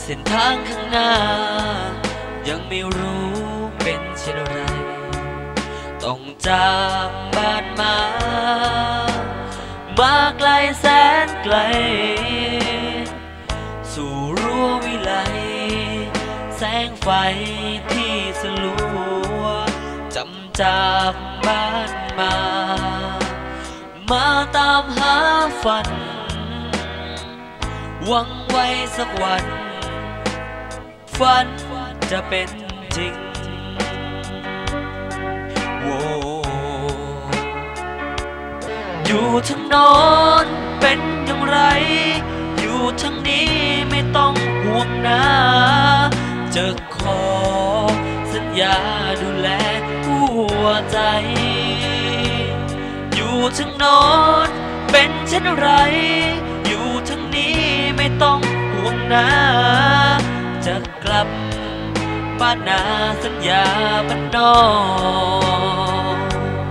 ส้นทางข้างหน้ายังไม่รู้เป็นเช่นไรต้องจากบ้านมาไกลแสนไกลสู่รั้ววิไลแสงไฟที่สลัวจำจากบ้านมาตามหาฝันหวังไว้สักวันฝันจะเป็นจริงอยู่ทางโน้นเป็นอย่างไรอยู่ทางนี้ไม่ต้องห่วงนะจะขอสัญญาดูแลหัวใจอยู่ทางโน้นเป็นเช่นไรอยู่ทางนี้ไม่ต้องห่วงนะจะกลับบ้านนาสัญญาบ้านนอก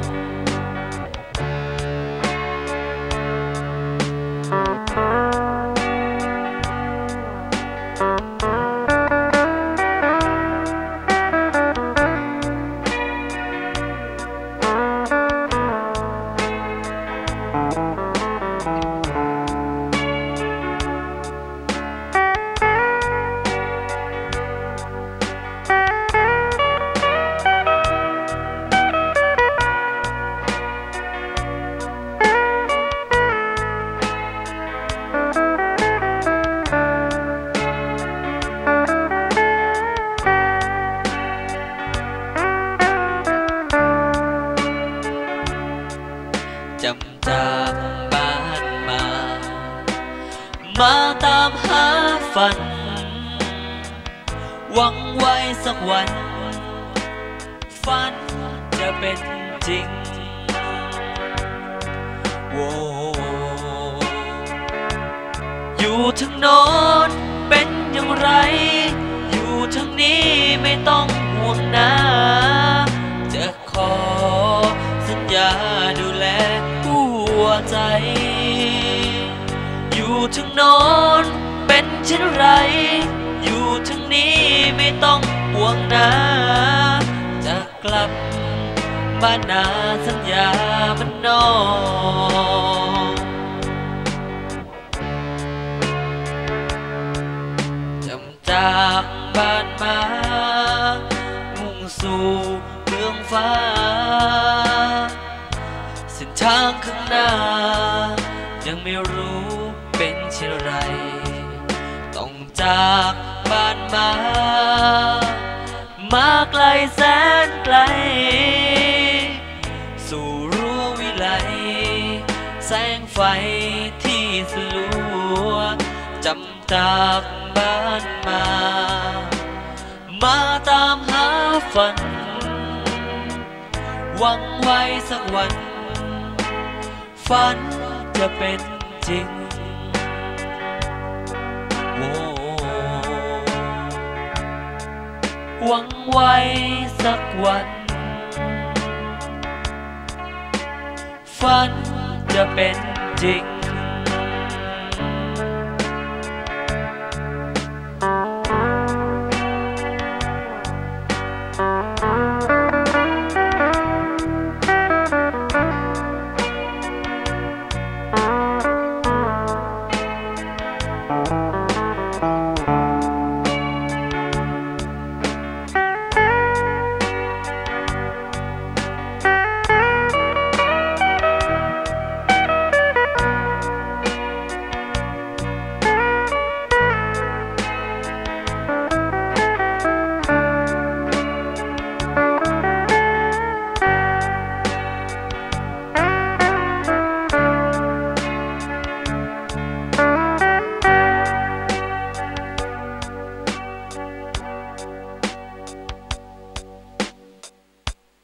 จำจากบ้านมาตามหาฝันหวังไว้สักวันฝันจะเป็นจริงอยู่ทางโน้นเป็นอย่างไรอยู่ทางนี้ไม่ต้องห่วงนะจะขอสัญญาดูแลหัวใจอยู่ทางโน้นเป็นเช่นไรอยู่ทางนี้ไม่ต้องห่วงนะจะกลับบ้านนาสัญญาบ้านนอกจำจากบ้านมามุ่งสู่เมืองฟ้าเส้นทางข้างหน้ายังไม่รู้เป็นเช่นไรต้องจากบ้านมาไกลแสนไกลสู่รั้ววิไลแสงไฟที่สลัวจำจากบ้านมาตามหาฝันหวังไว้สักวันฝันจะเป็นจริงหวังไว้สักวันฝันจะเป็นจริง